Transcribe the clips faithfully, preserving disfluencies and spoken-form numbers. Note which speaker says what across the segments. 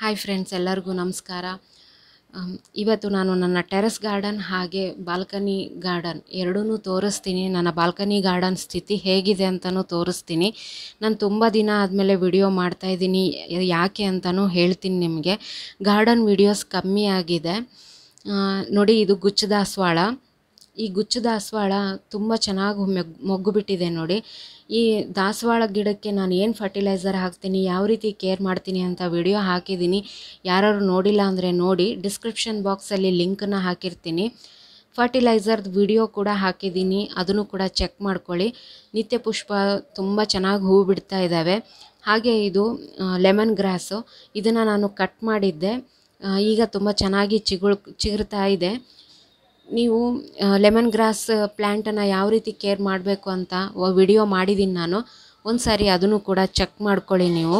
Speaker 1: Hi friends, ಎಲ್ಲರಿಗೂ ನಮಸ್ಕಾರ. ಅಮ್, ಇವತ್ತು ನಾನು ನನ್ನ ಟೆರೆಸ್ ಗಾರ್ಡನ್ ಹಾಗೆ ಬಾಲ್ಕನಿ ಗಾರ್ಡನ್ ಎರಡೂ ತೋರಿಸ್ತೀನಿ. ನನ್ನ ಬಾಲ್ಕನಿ ಗಾರ್ಡನ್ ಸ್ಥಿತಿ ಹೇಗಿದೆ ಅಂತಲೂ ತೋರಿಸ್ತೀನಿ. ನಾನು ತುಂಬ ದಿನ ಆದಮೇಲೆ ವಿಡಿಯೋ ಮಾಡ್ತಾಯಿದ್ದೀನಿ, ಯಾಕೆ ಅಂತಲೂ ಹೇಳ್ತೀನಿ ನಿಮಗೆ. ಗಾರ್ಡನ್ ವಿಡಿಯೋಸ್ ಕಮ್ಮಿ ಆಗಿದೆ. ಆ, ನೋಡಿ, ಇದು ಗುಚ್ಚ ದಾಸವಾಳ. ಈ ಗುಚ್ಚ ದಾಸವಾಳ ತುಂಬ ಚೆನ್ನಾಗಿ ಮೊಗ್ಗು ಬಿಟ್ಟಿದೆ ನೋಡಿ. ಈ ದಾಸವಾಳ ಗಿಡಕ್ಕೆ ನಾನು ಏನು ಫರ್ಟಿಲೈಸರ್ ಹಾಕ್ತೀನಿ, ಯಾವ ರೀತಿ ಕೇರ್ ಮಾಡ್ತೀನಿ ಅಂತ ವಿಡಿಯೋ ಹಾಕಿದ್ದೀನಿ. ಯಾರು ನೋಡಿಲ್ಲ ಅಂದರೆ ನೋಡಿ, ಡಿಸ್ಕ್ರಿಪ್ಷನ್ ಬಾಕ್ಸಲ್ಲಿ ಲಿಂಕನ್ನು ಹಾಕಿರ್ತೀನಿ. ಫರ್ಟಿಲೈಸರ್ದು ವಿಡಿಯೋ ಕೂಡ ಹಾಕಿದ್ದೀನಿ, ಅದನ್ನು ಕೂಡ ಚೆಕ್ ಮಾಡ್ಕೊಳ್ಳಿ. ನಿತ್ಯ ಪುಷ್ಪ ತುಂಬ ಚೆನ್ನಾಗಿ ಹೂವು ಬಿಡ್ತಾ ಇದ್ದಾವೆ. ಹಾಗೆ ಇದು ಲೆಮನ್ ಗ್ರಾಸು, ಇದನ್ನು ನಾನು ಕಟ್ ಮಾಡಿದ್ದೆ, ಈಗ ತುಂಬ ಚೆನ್ನಾಗಿ ಚಿಗುಳ್ ಚಿಗುರ್ತಾ ಇದೆ. ನೀವು ಲೆಮನ್ ಗ್ರಾಸ್ ಪ್ಲ್ಯಾಂಟನ್ನು ಯಾವ ರೀತಿ ಕೇರ್ ಮಾಡಬೇಕು ಅಂತ ವಿಡಿಯೋ ಮಾಡಿದ್ದೀನಿ ನಾನು. ಒಂದು ಸಾರಿ ಅದನ್ನು ಕೂಡ ಚೆಕ್ ಮಾಡ್ಕೊಳ್ಳಿ ನೀವು.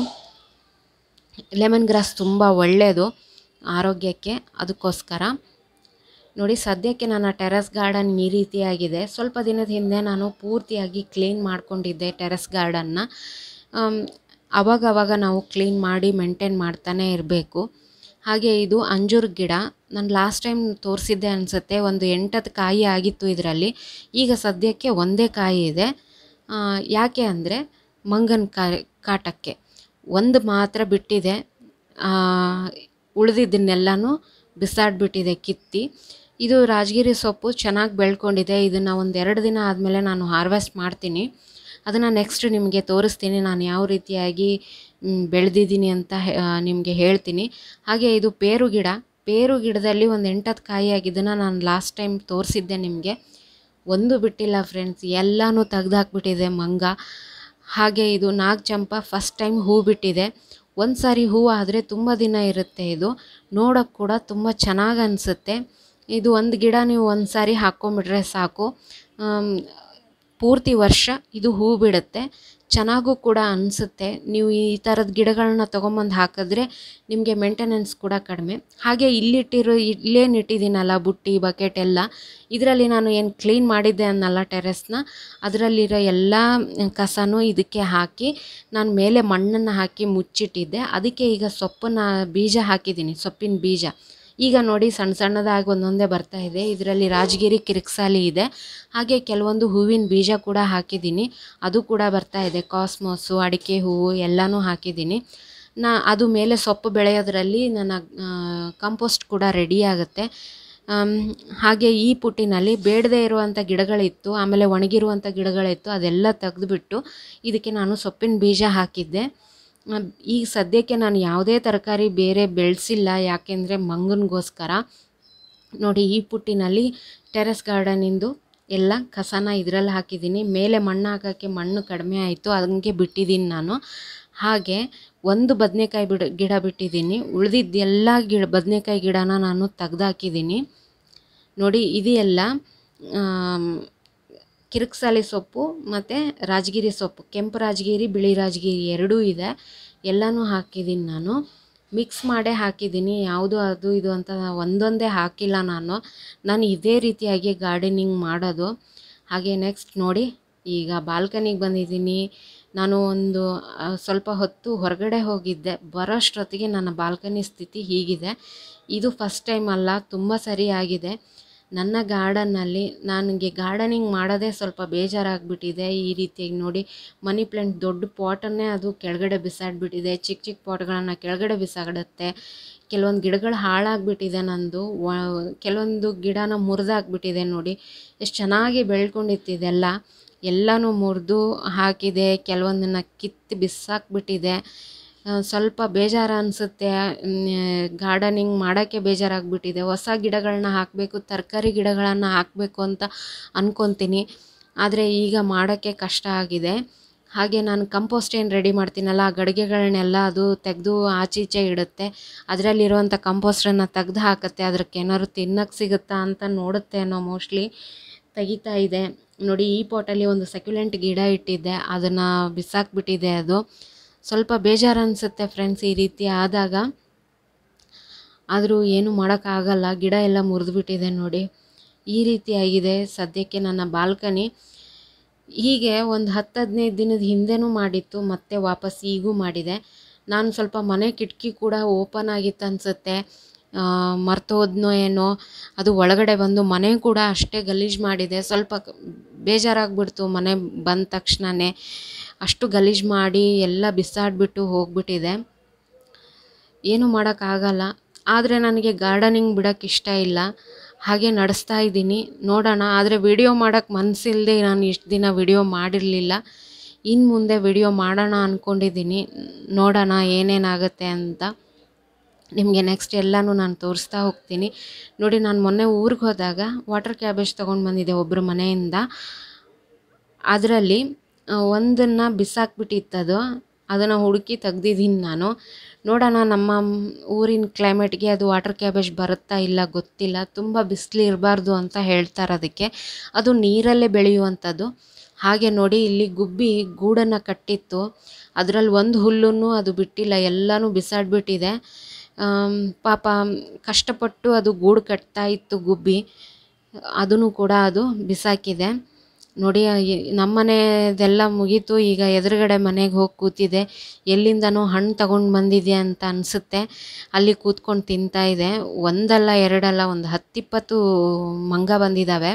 Speaker 1: ಲೆಮನ್ ಗ್ರಾಸ್ ತುಂಬ ಒಳ್ಳೆಯದು ಆರೋಗ್ಯಕ್ಕೆ, ಅದಕ್ಕೋಸ್ಕರ ನೋಡಿ. ಸದ್ಯಕ್ಕೆ ನನ್ನ ಟೆರೆಸ್ ಗಾರ್ಡನ್ ಈ ರೀತಿಯಾಗಿದೆ. ಸ್ವಲ್ಪ ದಿನದ ಹಿಂದೆ ನಾನು ಪೂರ್ತಿಯಾಗಿ ಕ್ಲೀನ್ ಮಾಡ್ಕೊಂಡಿದ್ದೆ ಟೆರೆಸ್ ಗಾರ್ಡನ್ನ. ಅವಾಗವಾಗ ನಾವು ಕ್ಲೀನ್ ಮಾಡಿ ಮೇಂಟೈನ್ ಮಾಡ್ತಾನೆ ಇರಬೇಕು. ಹಾಗೆ ಇದು ಅಂಜೂರ ಗಿಡ. ನಾನು ಲಾಸ್ಟ್ ಟೈಮ್ ತೋರಿಸಿದ್ದೆ ಅನಿಸುತ್ತೆ, ಒಂದು ಎಂಟತ್ತು ಕಾಯಿ ಆಗಿತ್ತು ಇದರಲ್ಲಿ. ಈಗ ಸದ್ಯಕ್ಕೆ ಒಂದೇ ಕಾಯಿ ಇದೆ. ಯಾಕೆ ಅಂದರೆ ಮಂಗನ ಕಾಯಿ ಕಾಟಕ್ಕೆ ಒಂದು ಮಾತ್ರ ಬಿಟ್ಟಿದೆ, ಉಳಿದಿದ್ದನ್ನೆಲ್ಲನೂ ಬಿಸಾಡಿಬಿಟ್ಟಿದೆ ಕಿತ್ತಿ. ಇದು ರಾಜಗಿರಿ ಸೊಪ್ಪು ಚೆನ್ನಾಗಿ ಬೆಳ್ಕೊಂಡಿದೆ. ಇದನ್ನು ಒಂದು ಎರಡು ದಿನ ಆದಮೇಲೆ ನಾನು ಹಾರ್ವೆಸ್ಟ್ ಮಾಡ್ತೀನಿ. ಅದನ್ನು ನೆಕ್ಸ್ಟ್ ನಿಮಗೆ ತೋರಿಸ್ತೀನಿ, ನಾನು ಯಾವ ರೀತಿಯಾಗಿ ಬೆಳೆದಿದ್ದೀನಿ ಅಂತ ನಿಮಗೆ ಹೇಳ್ತೀನಿ. ಹಾಗೆ ಇದು ಪೇರು ಗಿಡ. ಪೇರು ಗಿಡದಲ್ಲಿ ಒಂದು ಎಂಟತ್ತು ಕಾಯಿ ಆಗಿದ್ದನ್ನು ನಾನು ಲಾಸ್ಟ್ ಟೈಮ್ ತೋರಿಸಿದ್ದೆ ನಿಮಗೆ. ಒಂದು ಬಿಟ್ಟಿಲ್ಲ ಫ್ರೆಂಡ್ಸ್, ಎಲ್ಲನೂ ತೆಗ್ದಾಕ್ಬಿಟ್ಟಿದೆ ಮಂಗ. ಹಾಗೆ ಇದು ನಾಗಚಂಪ ಫಸ್ಟ್ ಟೈಮ್ ಹೂ ಬಿಟ್ಟಿದೆ. ಒಂದು ಸಾರಿ ಹೂ ಆದರೆ ತುಂಬ ದಿನ ಇರುತ್ತೆ. ಇದು ನೋಡೋಕ್ಕೆ ಕೂಡ ತುಂಬ ಚೆನ್ನಾಗಿ ಅನಿಸುತ್ತೆ. ಇದು ಒಂದು ಗಿಡ ನೀವು ಒಂದು ಸಾರಿ ಹಾಕ್ಕೊಂಬಿಟ್ರೆ ಸಾಕು, ಪೂರ್ತಿ ವರ್ಷ ಇದು ಹೂ ಬಿಡುತ್ತೆ. ಚೆನ್ನಾಗೂ ಕೂಡ ಅನಿಸುತ್ತೆ. ನೀವು ಈ ಥರದ ಗಿಡಗಳನ್ನ ತೊಗೊಂಬಂದು ಹಾಕಿದ್ರೆ ನಿಮಗೆ ಮೇಂಟೆನೆನ್ಸ್ ಕೂಡ ಕಡಿಮೆ. ಹಾಗೆ ಇಲ್ಲಿಟ್ಟಿರೋ ಇಲ್ಲೇನು ಇಟ್ಟಿದ್ದೀನಲ್ಲ ಬುಟ್ಟಿ ಬಕೆಟ್ ಎಲ್ಲ, ಇದರಲ್ಲಿ ನಾನು ಏನು ಕ್ಲೀನ್ ಮಾಡಿದ್ದೆ ಅನ್ನಲ್ಲ ಟೆರೆಸ್ನ, ಅದರಲ್ಲಿರೋ ಎಲ್ಲ ಕಸನೂ ಇದಕ್ಕೆ ಹಾಕಿ ನಾನು ಮೇಲೆ ಮಣ್ಣನ್ನು ಹಾಕಿ ಮುಚ್ಚಿಟ್ಟಿದ್ದೆ. ಅದಕ್ಕೆ ಈಗ ಸೊಪ್ಪನ್ನು ಬೀಜ ಹಾಕಿದ್ದೀನಿ, ಸೊಪ್ಪಿನ ಬೀಜ. ಈಗ ನೋಡಿ ಸಣ್ಣ ಸಣ್ಣದಾಗಿ ಒಂದೊಂದೇ ಬರ್ತಾ ಇದೆ. ಇದರಲ್ಲಿ ರಾಜಗಿರಿ ಕಿರಿಕ್ಸಾಲಿ ಇದೆ. ಹಾಗೆ ಕೆಲವೊಂದು ಹೂವಿನ ಬೀಜ ಕೂಡ ಹಾಕಿದ್ದೀನಿ, ಅದು ಕೂಡ ಬರ್ತಾ ಇದೆ. ಕಾಸ್ಮೋಸು, ಅಡಿಕೆ ಹೂವು ಎಲ್ಲನೂ ಹಾಕಿದ್ದೀನಿ. ನಾ ಅದು ಮೇಲೆ ಸೊಪ್ಪು ಬೆಳೆಯೋದ್ರಲ್ಲಿ ನನ್ನ ಕಂಪೋಸ್ಟ್ ಕೂಡ ರೆಡಿ ಆಗುತ್ತೆ. ಹಾಗೆ ಈ ಪುಟ್ಟಿನಲ್ಲಿ ಬೇಡದೇ ಇರುವಂಥ ಗಿಡಗಳಿತ್ತು, ಆಮೇಲೆ ಒಣಗಿರುವಂಥ ಗಿಡಗಳಿತ್ತು, ಅದೆಲ್ಲ ತೆಗೆದುಬಿಟ್ಟು ಇದಕ್ಕೆ ನಾನು ಸೊಪ್ಪಿನ ಬೀಜ ಹಾಕಿದ್ದೆ. ಈಗ ಸದ್ಯಕ್ಕೆ ನಾನು ಯಾವುದೇ ತರಕಾರಿ ಬೇರೆ ಬೆಳೆಸಿಲ್ಲ, ಯಾಕೆಂದರೆ ಮಂಗನಿಗೋಸ್ಕರ. ನೋಡಿ, ಈ ಪುಟ್ಟಿನಲ್ಲಿ ಟೆರೆಸ್ ಗಾರ್ಡನಿಂದು ಎಲ್ಲ ಕಸನ ಇದರಲ್ಲಿ ಹಾಕಿದ್ದೀನಿ. ಮೇಲೆ ಮಣ್ಣು ಹಾಕೋಕ್ಕೆ ಮಣ್ಣು ಕಡಿಮೆ ಆಯಿತು, ಅದಕ್ಕೆ ಬಿಟ್ಟಿದ್ದೀನಿ ನಾನು. ಹಾಗೆ ಒಂದು ಬದನೆಕಾಯಿ ಬಿಡ ಗಿಡ ಬಿಟ್ಟಿದ್ದೀನಿ. ಉಳಿದಿದ್ದೆಲ್ಲ ಗಿಡ ಬದನೆಕಾಯಿ ಗಿಡನ ನಾನು ತೆಗ್ದಾಕಿದ್ದೀನಿ. ನೋಡಿ, ಇದೆಲ್ಲ ಕಿರಿಕ್ಸಾಲಿ ಸೊಪ್ಪು ಮತ್ತು ರಾಜಗಿರಿ ಸೊಪ್ಪು, ಕೆಂಪು ರಾಜಗಿರಿ ಬಿಳಿ ರಾಜಗಿರಿ ಎರಡೂ ಇದೆ. ಎಲ್ಲನೂ ಹಾಕಿದ್ದೀನಿ ನಾನು, ಮಿಕ್ಸ್ ಮಾಡೇ ಹಾಕಿದ್ದೀನಿ. ಯಾವುದು ಅದು ಇದು ಅಂತ ಒಂದೊಂದೇ ಹಾಕಿಲ್ಲ ನಾನು. ನಾನು ಇದೇ ರೀತಿಯಾಗಿ ಗಾರ್ಡನಿಂಗ್ ಮಾಡೋದು. ಹಾಗೆ ನೆಕ್ಸ್ಟ್ ನೋಡಿ, ಈಗ ಬಾಲ್ಕನಿಗೆ ಬಂದಿದ್ದೀನಿ. ನಾನು ಒಂದು ಸ್ವಲ್ಪ ಹೊತ್ತು ಹೊರಗಡೆ ಹೋಗಿದ್ದೆ, ಬರೋಷ್ಟೊತ್ತಿಗೆ ನನ್ನ ಬಾಲ್ಕನಿ ಸ್ಥಿತಿ ಹೀಗಿದೆ. ಇದು ಫಸ್ಟ್ ಟೈಮ್ ಅಲ್ಲ, ತುಂಬ ಸರಿ ಆಗಿದೆ. ನನ್ನ ಗಾರ್ಡನ್ನಲ್ಲಿ ನನಗೆ ಗಾರ್ಡನಿಂಗ್ ಮಾಡೋದೇ ಸ್ವಲ್ಪ ಬೇಜಾರಾಗಿಬಿಟ್ಟಿದೆ. ಈ ರೀತಿಯಾಗಿ ನೋಡಿ, ಮನಿ ಪ್ಲ್ಯಾಂಟ್ ದೊಡ್ಡ ಪಾಟನ್ನೇ ಅದು ಕೆಳಗಡೆ ಬಿಸಾಡಿಬಿಟ್ಟಿದೆ. ಚಿಕ್ಕ ಚಿಕ್ಕ ಪಾಟ್ಗಳನ್ನು ಕೆಳಗಡೆ ಬಿಸಾಡುತ್ತೆ. ಕೆಲವೊಂದು ಗಿಡಗಳು ಹಾಳಾಗಿಬಿಟ್ಟಿದೆ ನಂದು. ಕೆಲವೊಂದು ಗಿಡನ ಮುರಿದಾಕ್ಬಿಟ್ಟಿದೆ. ನೋಡಿ ಎಷ್ಟು ಚೆನ್ನಾಗಿ ಬೆಳ್ಕೊಂಡಿತ್ತಿದೆಲ್ಲ, ಎಲ್ಲನೂ ಮುರಿದು ಹಾಕಿದೆ. ಕೆಲವೊಂದನ್ನು ಕಿತ್ತು ಬಿಸಾಕ್ಬಿಟ್ಟಿದೆ. ಸ್ವಲ್ಪ ಬೇಜಾರು ಅನಿಸುತ್ತೆ. ಗಾರ್ಡನಿಂಗ್ ಮಾಡೋಕ್ಕೆ ಬೇಜಾರಾಗಿಬಿಟ್ಟಿದೆ. ಹೊಸ ಗಿಡಗಳನ್ನ ಹಾಕಬೇಕು, ತರಕಾರಿ ಗಿಡಗಳನ್ನು ಹಾಕಬೇಕು ಅಂತ ಅಂದ್ಕೊತೀನಿ, ಆದರೆ ಈಗ ಮಾಡೋಕ್ಕೆ ಕಷ್ಟ ಆಗಿದೆ. ಹಾಗೆ ನಾನು ಕಂಪೋಸ್ಟ್ ಏನು ರೆಡಿ ಮಾಡ್ತೀನಲ್ಲ, ಆ ಗಡಿಗೆಗಳನ್ನೆಲ್ಲ ಅದು ತೆಗೆದು ಆಚೀಚೆ ಇಡುತ್ತೆ. ಅದರಲ್ಲಿರುವಂಥ ಕಂಪೋಸ್ಟನ್ನು ತೆಗ್ದು ಹಾಕುತ್ತೆ. ಅದಕ್ಕೆ ಏನಾದ್ರು ತಿನ್ನೋಕ್ಕೆ ಸಿಗುತ್ತಾ ಅಂತ ನೋಡುತ್ತೆ ಅನ್ನೋ ಮೋಸ್ಟ್ಲಿ ತೆಗಿತಾ ಇದೆ. ನೋಡಿ, ಈ ಪಾಟಲ್ಲಿ ಒಂದು ಸಕ್ಯುಲೆಂಟ್ ಗಿಡ ಇಟ್ಟಿದ್ದೆ, ಅದನ್ನು ಬಿಸಾಕ್ಬಿಟ್ಟಿದೆ. ಅದು ಸ್ವಲ್ಪ ಬೇಜಾರು ಅನಿಸುತ್ತೆ ಫ್ರೆಂಡ್ಸ್ ಈ ರೀತಿ ಆದಾಗ. ಆದರೂ ಏನು ಮಾಡೋಕ್ಕಾಗಲ್ಲ, ಗಿಡ ಎಲ್ಲ ಮುರಿದುಬಿಟ್ಟಿದೆ ನೋಡಿ. ಈ ರೀತಿಯಾಗಿದೆ ಸದ್ಯಕ್ಕೆ ನನ್ನ ಬಾಲ್ಕನಿ. ಹೀಗೆ ಒಂದು ಹತ್ತು ಹದಿನೈದು ದಿನದ ಹಿಂದೆನೂ ಮಾಡಿತ್ತು, ಮತ್ತೆ ವಾಪಸ್ ಈಗೂ ಮಾಡಿದೆ. ನಾನು ಸ್ವಲ್ಪ ಮನೆ ಕಿಟಕಿ ಕೂಡ ಓಪನ್ ಆಗಿತ್ತು ಅನಿಸುತ್ತೆ, ಮರ್ತೋದ್ನೋ ಏನೋ, ಅದು ಒಳಗಡೆ ಬಂದು ಮನೆ ಕೂಡ ಅಷ್ಟೇ ಗಲೀಜು ಮಾಡಿದೆ. ಸ್ವಲ್ಪ ಬೇಜಾರಾಗ್ಬಿಡ್ತು ಮನೆ ಬಂದ ತಕ್ಷಣವೇ, ಅಷ್ಟು ಗಲೀಜು ಮಾಡಿ ಎಲ್ಲ ಬಿಸಾಡಿಬಿಟ್ಟು ಹೋಗ್ಬಿಟ್ಟಿದೆ. ಏನೂ ಮಾಡೋಕ್ಕಾಗಲ್ಲ. ಆದರೆ ನನಗೆ ಗಾರ್ಡನಿಂಗ್ ಬಿಡೋಕ್ಕೆ ಇಷ್ಟ ಇಲ್ಲ, ಹಾಗೆ ನಡೆಸ್ತಾ ಇದ್ದೀನಿ. ನೋಡೋಣ, ಆದರೆ ವಿಡಿಯೋ ಮಾಡೋಕ್ಕೆ ಮನಸ್ಸಿಲ್ಲದೆ ನಾನು ಇಷ್ಟು ದಿನ ವಿಡಿಯೋ ಮಾಡಿರಲಿಲ್ಲ. ಇನ್ನು ಮುಂದೆ ವಿಡಿಯೋ ಮಾಡೋಣ ಅಂದ್ಕೊಂಡಿದ್ದೀನಿ. ನೋಡೋಣ ಏನೇನಾಗುತ್ತೆ ಅಂತ. ನಿಮಗೆ ನೆಕ್ಸ್ಟ್ ಎಲ್ಲನೂ ನಾನು ತೋರಿಸ್ತಾ ಹೋಗ್ತೀನಿ. ನೋಡಿ, ನಾನು ಮೊನ್ನೆ ಊರಿಗೆ ಹೋದಾಗ ವಾಟರ್ ಕ್ಯಾಬೇಜ್ ತೊಗೊಂಡು ಬಂದಿದ್ದೆ ಒಬ್ಬರ ಮನೆಯಿಂದ. ಅದರಲ್ಲಿ ಒಂದನ್ನು ಬಿಸಾಕ್ಬಿಟ್ಟಿತ್ತದು, ಅದನ್ನು ಹುಡುಕಿ ತೆಗ್ದಿದ್ದೀನಿ ನಾನು. ನೋಡೋಣ ನಮ್ಮ ಊರಿನ ಕ್ಲೈಮೇಟ್ಗೆ ಅದು ವಾಟರ್ ಕ್ಯಾಬೇಜ್ ಬರುತ್ತಾ ಇಲ್ಲ ಗೊತ್ತಿಲ್ಲ. ತುಂಬ ಬಿಸಿಲು ಇರಬಾರ್ದು ಅಂತ ಹೇಳ್ತಾರೆ ಅದಕ್ಕೆ. ಅದು ನೀರಲ್ಲೇ ಬೆಳೆಯುವಂಥದ್ದು. ಹಾಗೆ ನೋಡಿ, ಇಲ್ಲಿ ಗುಬ್ಬಿ ಗೂಡನ್ನು ಕಟ್ಟಿತ್ತು. ಅದರಲ್ಲಿ ಒಂದು ಹುಲ್ಲನ್ನು ಅದು ಬಿಟ್ಟಿಲ್ಲ, ಎಲ್ಲನೂ ಬಿಸಾಡಿಬಿಟ್ಟಿದೆ. ಪಾಪ ಕಷ್ಟಪಟ್ಟು ಅದು ಗೂಡು ಕಟ್ತಾ ಇತ್ತು ಗುಬ್ಬಿ, ಅದನ್ನು ಕೂಡ ಅದು ಬಿಸಾಕಿದೆ. ನೋಡಿ, ನಮ್ಮನೆದೆಲ್ಲ ಮುಗೀತು. ಈಗ ಎದುರುಗಡೆ ಮನೆಗೆ ಹೋಗಿ ಕೂತಿದೆ. ಎಲ್ಲಿಂದನೋ ಹಣ್ಣು ತಗೊಂಡು ಬಂದಿದೆ ಅಂತ ಅನಿಸುತ್ತೆ. ಅಲ್ಲಿ ಕೂತ್ಕೊಂಡು ತಿಂತಾ ಇದೆ. ಒಂದಲ್ಲ ಎರಡಲ್ಲ, ಒಂದು ಹತ್ತಿಪ್ಪತ್ತು ಮಂಗ ಬಂದಿದ್ದಾವೆ.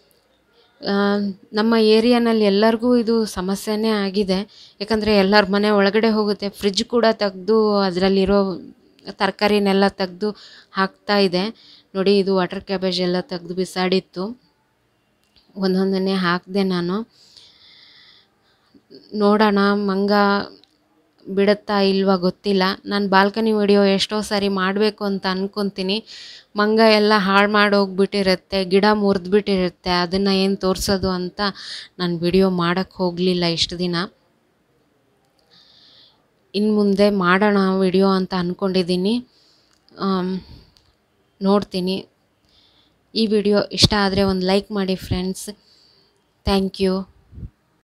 Speaker 1: ನಮ್ಮ ಏರಿಯಾನಲ್ಲಿ ಎಲ್ಲರಿಗೂ ಇದು ಸಮಸ್ಯೆನೇ ಆಗಿದೆ. ಯಾಕಂದರೆ ಎಲ್ಲರ ಮನೆ ಒಳಗಡೆ ಹೋಗುತ್ತೆ. ಫ್ರಿಜ್ ಕೂಡ ತೆಗೆದು ಅದರಲ್ಲಿರೋ ತರಕಾರಿನೆಲ್ಲ ತೆಗೆದು ಹಾಕ್ತಾ ಇದೆ. ನೋಡಿ, ಇದು ವಾಟರ್ ಕ್ಯಾಬೇಜ್ ಎಲ್ಲ ತೆಗೆದು ಬಿಸಾಡಿತ್ತು. ಒಂದೊಂದನ್ನೇ ಹಾಕಿದೆ ನಾನು. ನೋಡೋಣ ಮಂಗ ಬಿಡುತ್ತಾ ಇಲ್ವಾ ಗೊತ್ತಿಲ್ಲ. ನಾನು ಬಾಲ್ಕನಿ ವಿಡಿಯೋ ಎಷ್ಟೋ ಸಾರಿ ಮಾಡಬೇಕು ಅಂತ ಅಂದ್ಕೊತೀನಿ. ಮಂಗ ಎಲ್ಲ ಹಾಳು ಮಾಡೋಗ್ಬಿಟ್ಟಿರುತ್ತೆ, ಗಿಡ ಮುರಿದ್ಬಿಟ್ಟಿರುತ್ತೆ. ಅದನ್ನು ಏನು ತೋರಿಸೋದು ಅಂತ ನಾನು ವಿಡಿಯೋ ಮಾಡೋಕ್ಕೆ ಹೋಗಲಿಲ್ಲ ಇಷ್ಟು ದಿನ. ಇನ್ನು ಮುಂದೆ ಮಾಡೋಣ ವಿಡಿಯೋ ಅಂತ ಅಂದ್ಕೊಂಡಿದ್ದೀನಿ. ನೋಡ್ತೀನಿ. ಈ ವಿಡಿಯೋ ಇಷ್ಟ ಆದರೆ ಒಂದು ಲೈಕ್ ಮಾಡಿ ಫ್ರೆಂಡ್ಸ್. Thank you.